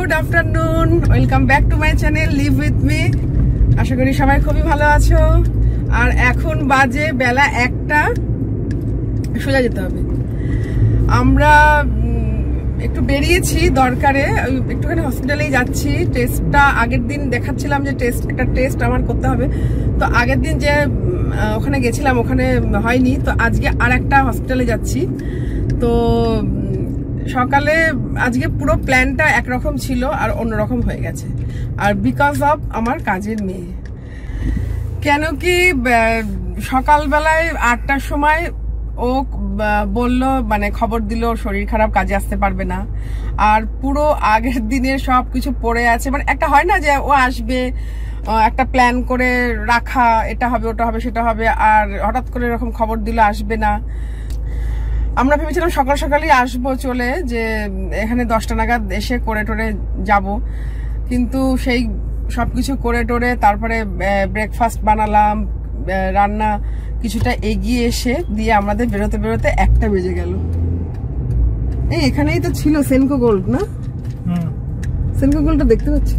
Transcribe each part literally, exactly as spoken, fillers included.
Good afternoon, welcome back to my channel live with me. আশা করি সবাই খুবই ভালো আছো। আর এখন বাজে বেলা একটা, সোজা যেতে হবে। আমরা একটু বেরিয়েছি দরকারে, একটুখানি হসপিটালেই যাচ্ছি। টেস্টটা আগের দিন দেখাচ্ছিলাম যে টেস্ট একটা টেস্ট আমার করতে হবে, তো আগের দিন যে ওখানে গেছিলাম ওখানে হয়নি, তো আজকে আর একটা হসপিটালে যাচ্ছি। তো সকালে আজকে পুরো প্ল্যানটা একরকম ছিল আর অন্যরকম হয়ে গেছে, আর বিকজ অফ আমার কাজের মেয়ে। কেন কি সকালবেলায় আটটার সময় ও বলল, মানে খবর দিল শরীর খারাপ, কাজে আসতে পারবে না। আর পুরো আগের দিনের সব কিছু পড়ে আছে, মানে একটা হয় না যে ও আসবে, একটা প্ল্যান করে রাখা, এটা হবে ওটা হবে সেটা হবে, আর হঠাৎ করে এরকম খবর দিল আসবে না। আমরা ভেবেছিলাম সকাল সকালই আসবো চলে, যে এখানে দশটা নাগাদ এসে করে টোরে যাব, কিন্তু সেই সবকিছু করে টোরে তারপরে ব্রেকফাস্ট বানালাম, রান্না কিছুটা এগিয়ে এসে দিয়ে আমাদের বেরোতে বেরোতে একটা বেজে গেল। এই এখানেই তো ছিল সেনকো গোল্ড, না? সেনকো গোল্ডটা দেখতে পাচ্ছি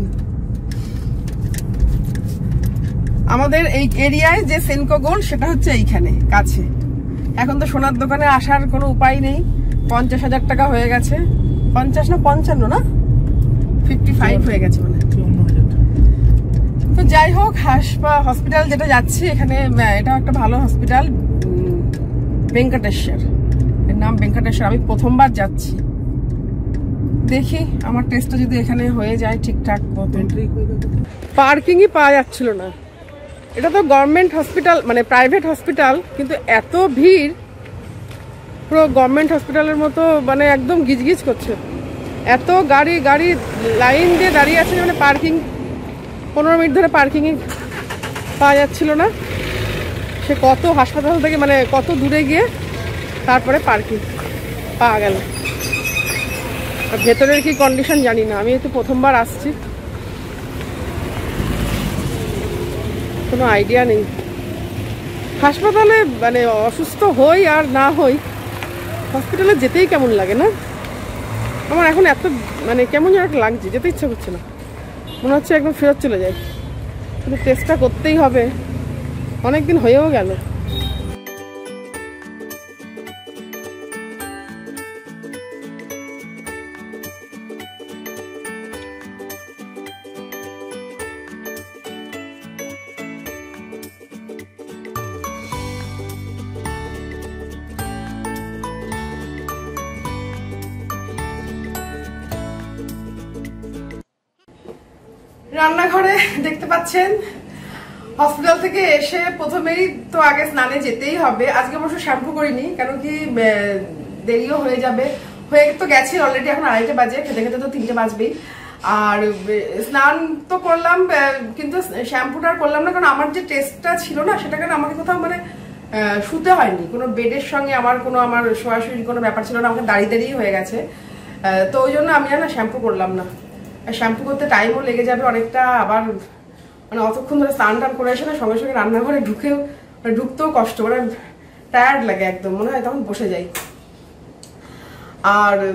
আমাদের এই এরিয়ায়, যে সেনকো গোল্ড সেটা হচ্ছে এইখানে কাছে। এখন তো সোনার দোকানে আসার কোনো উপায় নেই, পঞ্চাশ হাজার টাকা হয়ে গেছে। পঞ্চাশ না পঞ্চান্ন না ফিফটি ফাইভ হয়ে গেছে মানে। তো যাই হোক, হসপিটাল যেটা যাচ্ছি এখানে, এটা একটা ভালো হসপিটাল, ভেঙ্কটেশ্বর, এর নাম ভেঙ্কটেশ্বর। আমি প্রথমবার যাচ্ছি, দেখি আমার টেস্টটা যদি এখানে হয়ে যায় ঠিকঠাক মতো। পার্কিংই পাওয়া যাচ্ছিল না। এটা তো গভর্নমেন্ট হসপিটাল, মানে প্রাইভেট হসপিটাল, কিন্তু এত ভিড়, পুরো গভর্নমেন্ট হসপিটালের মতো, মানে একদম গিজগিজ করছে। এত গাড়ি গাড়ি লাইন দিয়ে দাঁড়িয়ে আছে, মানে পার্কিং পনেরো মিনিট ধরে পার্কিংই পাওয়া যাচ্ছিল না। সে কত হাসপাতাল থেকে, মানে কত দূরে গিয়ে তারপরে পার্কিং পাওয়া গেল। আর ভেতরের কি কন্ডিশন জানি না, আমি তো প্রথমবার আসছি, কোনো আইডিয়া নেই। হাসপাতালে মানে অসুস্থ হই আর না হই, হসপিটালে যেতেই কেমন লাগে না? আমার এখন এত মানে কেমন যেন একটা লাগছে, যেতে ইচ্ছা করছে না, মনে হচ্ছে একদম ফেরত চলে যায়। কিন্তু টেস্টটা করতেই হবে, অনেকদিন হয়েও গেল। রান্নাঘরে দেখতে পাচ্ছেন, হসপিটাল থেকে এসে প্রথমেই তো আগে স্নানে যেতেই হবে। আজকে অবশ্য শ্যাম্পু করিনি, কারণ কি দেরিও হয়ে যাবে, হয়ে তো গেছে অলরেডি, এখন আড়াইটে বাজে, খেতে খেতে তো তিনটে বাজবেই। আর স্নান তো করলাম, কিন্তু শ্যাম্পুটা করলাম না, কারণ আমার যে টেস্টটা ছিল না সেটা, কারণ আমাকে কোথাও মানে শুতে হয়নি, কোনো বেডের সঙ্গে আমার কোনো আমার শোয়াশুয়ির কোনো ব্যাপার ছিল না, আমাকে দাঁড়িয়ে দাঁড়িয়ে হয়ে গেছে। তো ওই জন্য আমি আর না শ্যাম্পু করলাম না। শ্যাম্পু করতে টাইমও লেগে যাবে অনেকটা, আবার মানে অতক্ষণ ধরে স্নান টান করে এসে না সঙ্গে সঙ্গে রান্নাঘরে ঢুকেও ঢুকতেও কষ্ট, মানে টায়ার্ড লাগে একদম, মনে হয় তখন বসে যাই। আর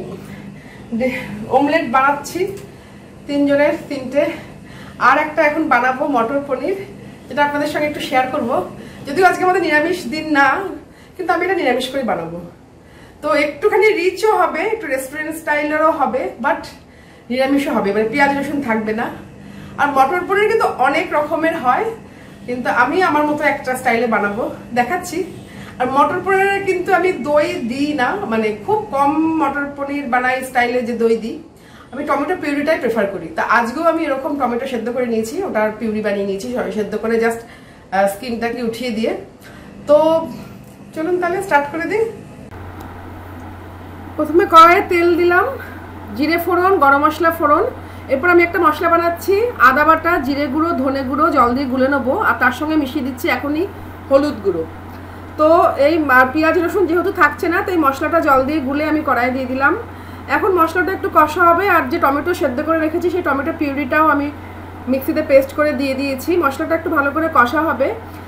অমলেট বানাচ্ছি তিনজনের তিনটে, আর একটা এখন বানাবো মটর পনির, যেটা আপনাদের সঙ্গে একটু শেয়ার করব। যদিও আজকে আমাদের নিরামিষ দিন না, কিন্তু আমি এটা নিরামিষ করে বানাবো, তো একটুখানি রিচও হবে, একটু রেস্টুরেন্ট স্টাইলেরও হবে, বাট নিরামিষও হবে, মানে পেঁয়াজ রসুন থাকবে না। আর মটর পনির কিন্তু অনেক রকমের হয়, কিন্তু আমি আমার মতো একটা স্টাইলে বানাবো, দেখাচ্ছি। আর মটর পনিরে কিন্তু আমি দই দিই না, মানে খুব কম মটর পনির বানাই স্টাইলে যে দই দিই, আমি টমেটো পিউরিটাই প্রেফার করি। তা আজকেও আমি এরকম টমেটো সেদ্ধ করে নিয়েছি, ওটার পিউরি বানিয়ে নিয়েছি, সবাই সেদ্ধ করে জাস্ট স্কিনটাকে উঠিয়ে দিয়ে। তো চলুন তাহলে স্টার্ট করে দিই। প্রথমে কড়াইয়ে তেল দিলাম, জিরে ফোড়ন, গরম মশলা ফোড়ন, এরপর আমি একটা মশলা বানাচ্ছি, আদা বাটা, জিরে গুঁড়ো, ধনে গুঁড়ো জল দিয়ে গুলে নেবো, আর তার সঙ্গে মিশিয়ে দিচ্ছি এখনই হলুদ গুঁড়ো। তো এই পেঁয়াজ রসুন যেহেতু থাকছে না, তো এই মশলাটা জল দিয়ে গুলে আমি কড়াইয়ে দিয়ে দিলাম। এখন মশলাটা একটু কষা হবে, আর যে টমেটো সেদ্ধ করে রেখেছি সেই টমেটো পিউরিটাও আমি মিক্সিতে পেস্ট করে দিয়ে দিয়েছি। মশলাটা একটু ভালো করে কষা হবে,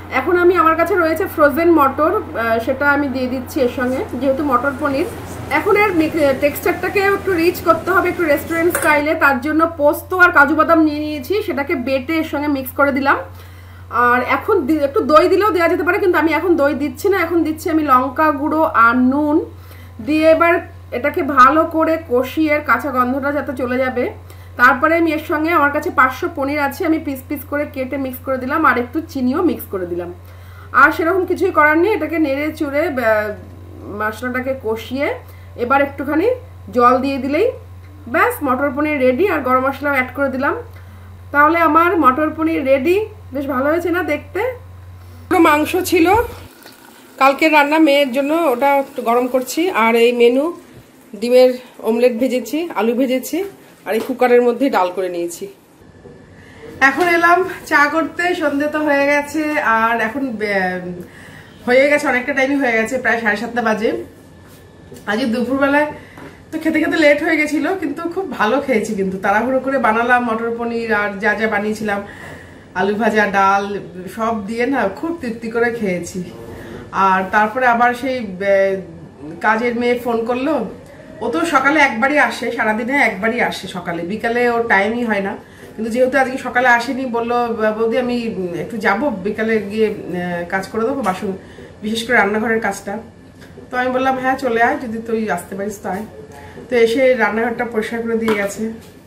এখন আমি আমার কাছে রয়েছে ফ্রোজেন মটর, সেটা আমি দিয়ে দিচ্ছি এর সঙ্গে, যেহেতু মটর পনির। এখন এর টেক্সচারটাকে একটু রিচ করতে হবে, একটু রেস্টুরেন্ট স্টাইলে। তার জন্য পোস্ত আর কাজু বাদাম নিয়ে নিয়েছি, সেটাকে বেটে এর সঙ্গে মিক্স করে দিলাম। আর এখন একটু দই দিলেও দেওয়া যেতে পারে, কিন্তু আমি এখন দই দিচ্ছি না। এখন দিচ্ছি আমি লঙ্কা গুঁড়ো আর নুন দিয়ে এবার এটাকে ভালো করে কষিয়ে কাঁচা গন্ধটা যাতে চলে যাবে। তারপরে আমি এর সঙ্গে আমার কাছে পাঁচশো পনির আছে, আমি পিস পিস করে কেটে মিক্স করে দিলাম, আর একটু চিনিও মিক্স করে দিলাম। আর সেরকম কিছুই করার নেই, এটাকে নেড়ে চুড়ে মশলাটাকে কষিয়ে এবার একটুখানি জল দিয়ে দিলেই ব্যাস মটর পনির রেডি। আর গরম মশলাও অ্যাড করে দিলাম, তাহলে আমার মটর পনির রেডি। বেশ ভালো হয়েছে না দেখতে? মাংস ছিল কালকের রান্না, মেয়ের জন্য ওটা একটু গরম করছি। আর এই মেনু ডিমের অমলেট ভেজেছি, আলু ভেজেছি, আর এই কুকারের মধ্যে ডাল করে নিয়েছি। এখন এলাম চা করতে, সন্ধ্যে তো হয়ে গেছে, আর এখন হয়ে গেছে অনেকটা টাইমই হয়ে গেছে, প্রায় সাড়ে সাতটা বাজে। আজকে দুপুরবেলায় তো খেতে খেতে লেট হয়ে গেছিল, কিন্তু খুব ভালো খেয়েছি। কিন্তু তাড়াহুড়ো করে বানালাম মটর পনির আর যা যা বানিয়েছিলাম, আলু ভাজা, ডাল সব দিয়ে না খুব তৃপ্তি করে খেয়েছি। আর তারপরে আবার সেই কাজের মেয়ে ফোন করলো। ও তো সকালে একবারই আসে, সারাদিনে একবারই আসে সকালে, বিকালে ওর টাইমই হয় না। কিন্তু যেহেতু আজকে সকালে আসেনি, বললো বৌদি আমি একটু যাব, বিকালে গিয়ে কাজ করে দেবো, বাসন বিশেষ করে রান্নাঘরের কাজটা। তো আমি বললাম হ্যাঁ চলে আয়, যদি তুই আসতে পারিস তো আয়। তো এসে রান্নাঘরটা পরিষ্কার করে দিয়ে গেছে।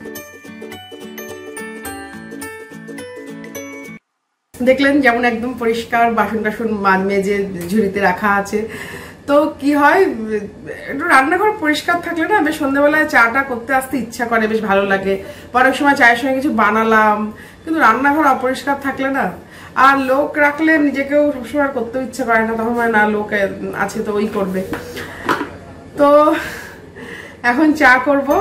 দেখলেন যেমন একদম পরিষ্কার, বাসন টাসন মেজে ঝুড়িতে রাখা আছে। তো কি হয়, একটু রান্নাঘর পরিষ্কার থাকলে না বেশ সন্ধ্যাবেলায় চাটা করতে আসতে ইচ্ছা করে, বেশ ভালো লাগে। পরের সময় চায়ের সঙ্গে কিছু বানালাম, কিন্তু রান্নাঘর অপরিষ্কার থাকলে না, আর লোক রাখলে নিজেকেও সবসময় করতেও ইচ্ছা করে না, তখন মানে না লোক আছে তো ওই করবে। তো এখন চা করব।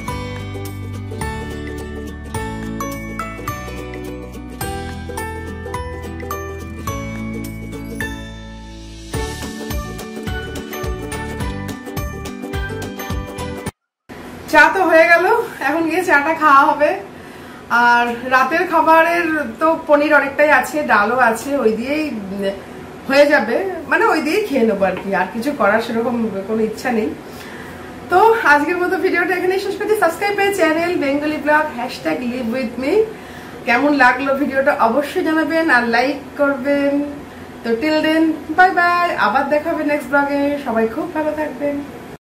চা তো হয়ে গেল, এখন গিয়ে চাটা খাওয়া হবে। আর রাতের খাবারের তো পনির অনেকটাই আছে, ডালও আছে, ওই দিয়েই হয়ে যাবে, মানে ওই দিয়েই খেয়ে নেবো আর কি। আর কিছু করার সেরকম কোনো ইচ্ছা নেই। তো আজকের মতো ভিডিওটা এখানেই শেষ করছি। Subscribe my channel Bengali blog, hashtag live with me. কেমন লাগলো ভিডিওটা অবশ্যই জানাবেন, আর লাইক করবেন। তো টিল দেন বাই বাই, আবার দেখা হবে নেক্সট ব্লগে। সবাই খুব ভালো থাকবেন।